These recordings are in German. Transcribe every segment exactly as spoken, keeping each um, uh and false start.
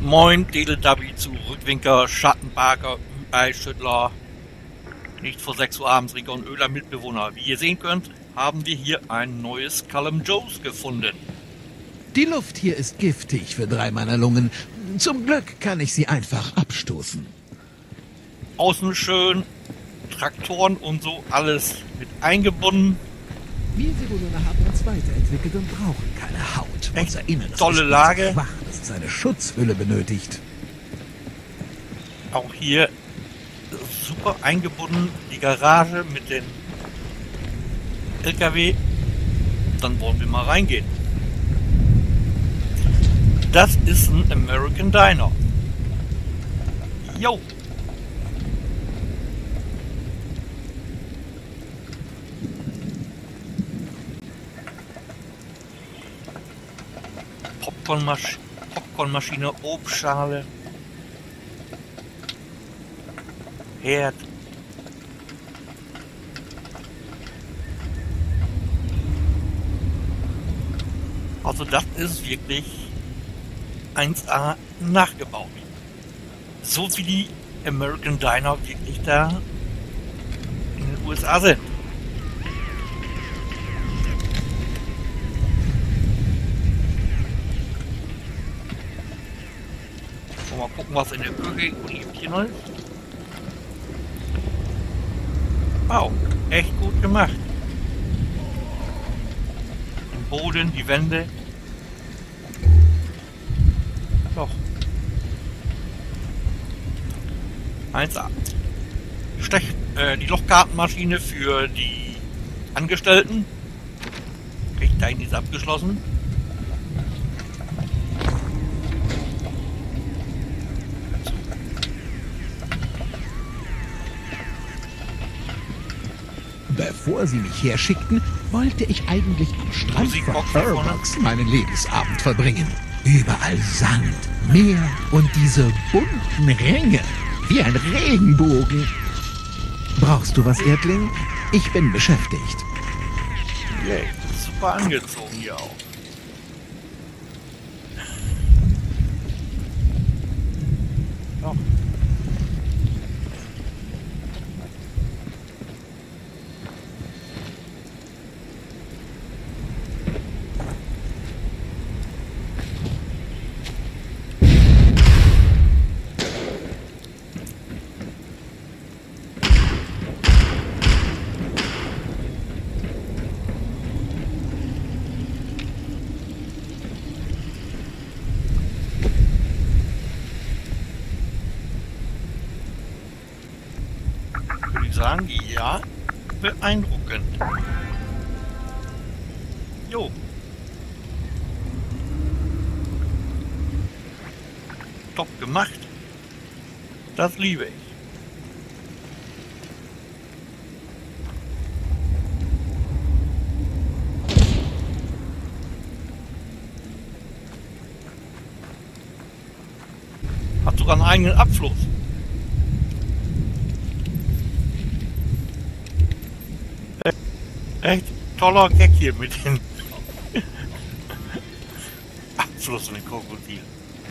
Moin, Teletubby zu Rückwinker, Schattenbarker, Eischüttler, nicht vor sechs Uhr abends, Rika und Öler Mitbewohner. Wie ihr sehen könnt, haben wir hier ein neues Callum Joes gefunden. Die Luft hier ist giftig für drei meiner Lungen. Zum Glück kann ich sie einfach abstoßen. Außen schön, Traktoren und so, alles mit eingebunden. Wir Bewohner haben uns weiterentwickelt und brauchen keine Haut. Echt Unser Inneres tolle ist Lage. so schwach, dass es eine Schutzhülle benötigt. Auch hier super eingebunden, die Garage mit den L K W. Dann wollen wir mal reingehen. Das ist ein American Diner. Jo. Popcornmasch Popcornmaschine, Obstschale, Herd. Also das ist wirklich eins A nachgebaut. So wie die American Diner wirklich da in den U S A sind. Mal gucken, was in der Küche noch ist. Wow, echt gut gemacht. Den Boden, die Wände. Doch. eins A. Stech, äh, die Lochkartenmaschine für die Angestellten. Recht dahin ist abgeschlossen. Bevor sie mich herschickten, wollte ich eigentlich am Strand von Urbox meinen Lebensabend verbringen. Überall Sand, Meer und diese bunten Ringe, wie ein Regenbogen. Brauchst du was, Erdling? Ich bin beschäftigt. Yeah, super angezogen hier auch. Doch. Sagen, ja, beeindruckend. Jo. Top gemacht. Das liebe ich. Hat sogar einen eigenen Abfluss. Echt toller Gag hier mit dem Abfluss und dem Krokodil.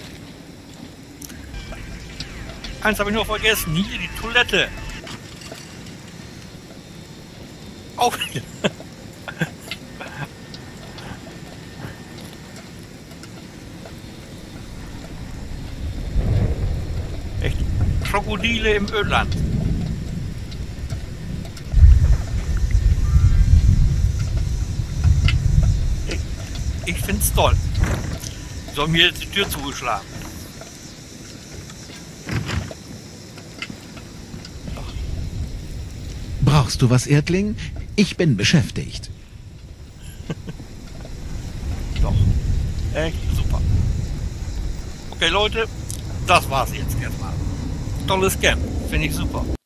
Eins habe ich noch vergessen, hier die Toilette. Auch hier. Echt Krokodile im Ödland. Ich find's toll. So haben mir jetzt die Tür zugeschlagen. Doch. Brauchst du was, Erdling? Ich bin beschäftigt. Doch. Echt super. Okay, Leute, das war's jetzt erstmal. Tolles Camp. Finde ich super.